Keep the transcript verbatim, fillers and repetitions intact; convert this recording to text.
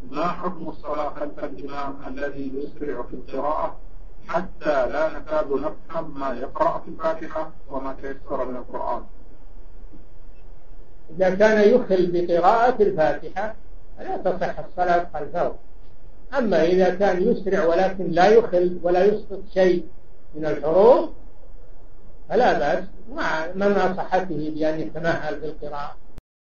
ما حكم الصلاة خلف الإمام الذي يسرع في القراءة حتى لا نكاد نفهم ما يقرأ في الفاتحة وما تيسر من القرآن؟ إذا كان يخل بقراءة الفاتحة لا تصح الصلاة خلفه. أما إذا كان يسرع ولكن لا يخل ولا يسقط شيء من الحروف فلا بأس مع من نصحته بأن يتمهل في القراءة.